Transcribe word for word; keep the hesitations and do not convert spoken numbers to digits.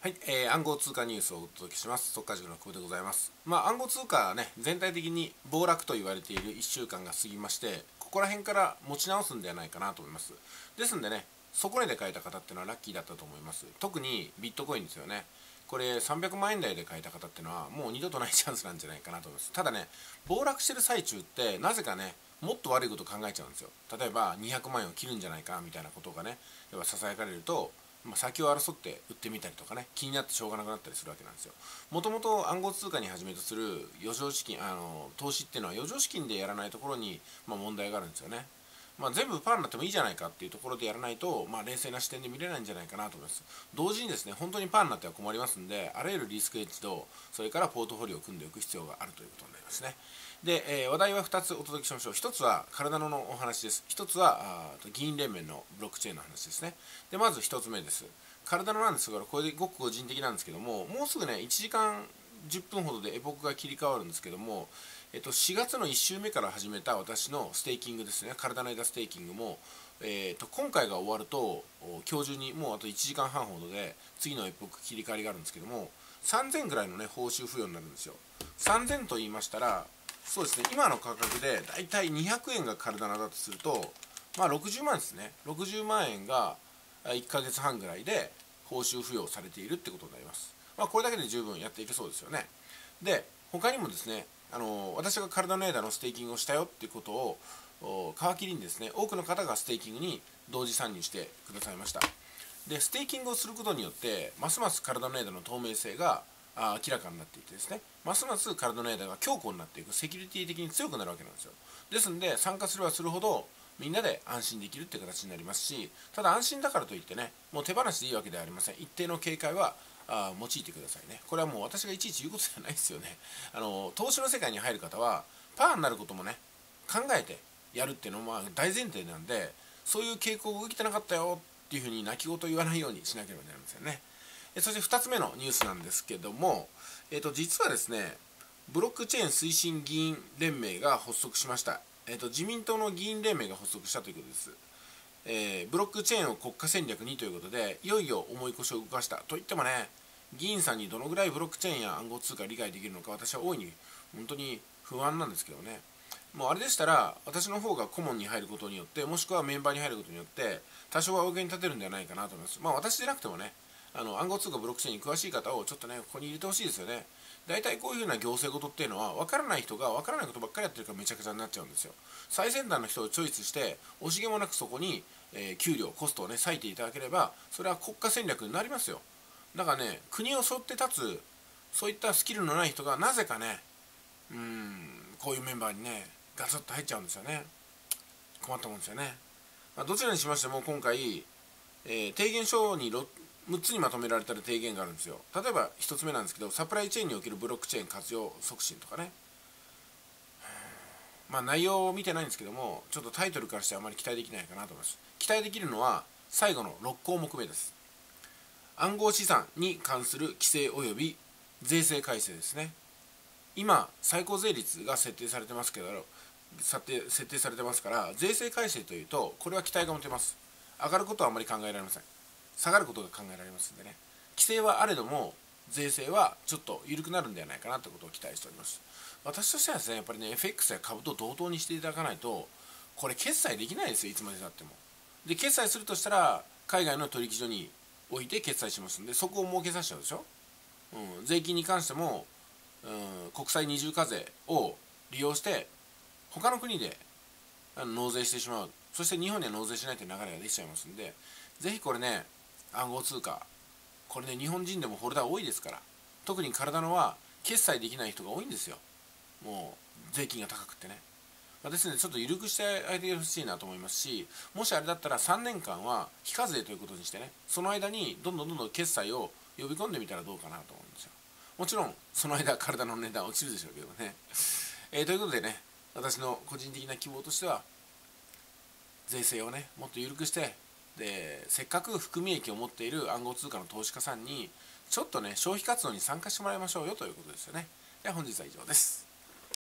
はい、えー、暗号通貨ニュースをお届けします。速稼塾の久保でございます。まあ、暗号通貨はね、全体的に暴落と言われているいっしゅうかんが過ぎまして、ここら辺から持ち直すんではないかなと思います。ですんでね、底値で買えた方っていうのはラッキーだったと思います。特にビットコインですよね。これさんびゃくまんえん台で買えた方っていうのはもう二度とないチャンスなんじゃないかなと思います。ただね、暴落してる最中ってなぜかね、もっと悪いこと考えちゃうんですよ。例えばにひゃくまんえんを切るんじゃないかみたいなことがね、やっぱささやかれると、まあ、先を争って売ってみたりとかね、気になってしょうがなくなったりするわけなんですよ。もともと暗号通貨にはじめとする余剰資金、あの投資っていうのは余剰資金でやらないところに、まあ、問題があるんですよね。まあ、全部パーになってもいいじゃないかっていうところでやらないと、まあ、冷静な視点で見れないんじゃないかなと思います。同時にですね、本当にパーになっては困りますんで、あらゆるリスクエッジと、それからポートフォリオを組んでおく必要があるということになりますね。で、えー、話題はふたつお届けしましょう。ひとつは体のお話です。ひとつはあ議員連盟のブロックチェーンの話ですね。で、まずひとつめです。体のなんですが、これでごく個人的なんですけども、もうすぐね、いちじかんじゅっぷんほどでエポックが切り替わるんですけども、えっと、しがつのいっ週目から始めた私のステーキングですね、体の間ステーキングも、えっと、今回が終わると、今日中にもうあといちじかんはんほどで、次のエポック切り替わりがあるんですけども、さんぜんぐらいのね、報酬付与になるんですよ。さんぜんと言いましたら、そうですね、今の価格でだいたいにひゃくえんが体のだとすると、まあろくじゅうまんですね。ろくじゅうまんえんがいっかげつはんぐらいで報酬付与されているってことになります。まあ、これだけで十分やっていけそうですよね。で、他にもですね、あの私が体の枝のステーキングをしたよっていうことを皮切りにですね、多くの方がステーキングに同時参入してくださいました。で、ステーキングをすることによってますます体の枝の透明性が明らかになっていてですね、ますます体の枝が強固になっていく、セキュリティ的に強くなるわけなんですよ。ですので参加すればするほどみんなで安心できるっていう形になりますし、ただ安心だからといってね、もう手放しでいいわけではありません。一定の警戒はあ用いてくださいね。これはもう私がいちいち言うことじゃないですよね。あの投資の世界に入る方はパーになることもね、考えてやるっていうのも大前提なんで、そういう傾向が起きてなかったよっていうふうに泣き言を言わないようにしなければなりませんね。そしてふたつめのニュースなんですけども、えー、と実はですね、ブロックチェーン推進議員連盟が発足しました。えー、と自民党の議員連盟が発足したということです。えー、ブロックチェーンを国家戦略にということで、いよいよ重い腰を動かしたといってもね、議員さんにどのぐらいブロックチェーンや暗号通貨理解できるのか、私は大いに本当に不安なんですけどね。もうあれでしたら、私の方が顧問に入ることによって、もしくはメンバーに入ることによって、多少は大げに立てるんではないかなと思います。まあ私でなくてもね、あの暗号通貨ブロックチェーンに詳しい方をちょっとね、ここに入れてほしいですよね。大体こういうふうな行政事っていうのは、分からない人が分からないことばっかりやってるからめちゃくちゃになっちゃうんですよ。最先端の人をチョイスして、惜しげもなくそこに、えー、給料、コストをね、割いていただければ、それは国家戦略になりますよ。だからね、国を背負って立つ、そういったスキルのない人がなぜかね、うーん、こういうメンバーにね、ガツッと入っちゃうんですよね。困ったもんですよね。まあ、どちらにしましても今回、えー、提言書にむっつにまとめられた提言があるんですよ。例えばひとつめなんですけど、サプライチェーンにおけるブロックチェーン活用促進とかね。まあ内容を見てないんですけども、ちょっとタイトルからしてあまり期待できないかなと思います。期待できるのは最後のろっこうもくめです。暗号資産に関する規制及び税制改正ですね。今最高税率が設定されてますけど、設定設定されてますから、税制改正というとこれは期待が持てます。上がることはあまり考えられません。下がることが考えられますんでね、規制はあれども税制はちょっと緩くなるんではないかなということを期待しております。私としてはですね、やっぱりね エフエックス や株と同等にしていただかないと、これ決済できないですよ、いつまでたっても。で決済するとしたら海外の取引所に置いて決済しますんで、そこを儲けさせちゃうでしょ。うん、税金に関しても、うん、国際二重課税を利用して他の国で納税してしまう。そして日本には納税しないという流れができちゃいますんで、ぜひこれね、暗号通貨、これね、日本人でもホルダー多いですから、特に体のは決済できない人が多いんですよ。もう税金が高くってね。まあ、ですのでちょっと緩くしてあげてほしいなと思いますし、もしあれだったらさんねんかんは非課税ということにしてね、その間にどんどんどんどん決済を呼び込んでみたらどうかなと思うんですよ。もちろんその間体の値段落ちるでしょうけどね。えー、ということでね、私の個人的な希望としては、税制をねもっと緩くして、でせっかく含み益を持っている暗号通貨の投資家さんにちょっとね消費活動に参加してもらいましょうよということですよね。では本日は以上です。